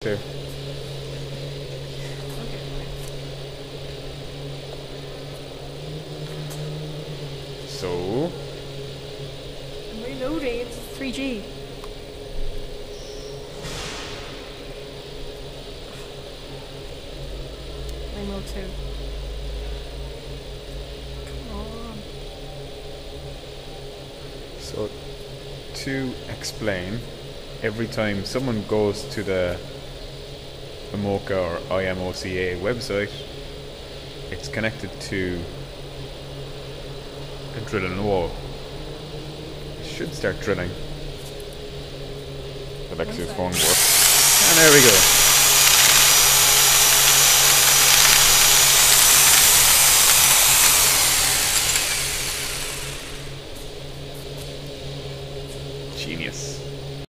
There. So I'm reloading, it's 3G. IMO 2. Come on. So to explain, every time someone goes to the IMOCA or IMOCA website, it's connected to a drill in the wall. It should start drilling. Alexa's phone works. And there we go.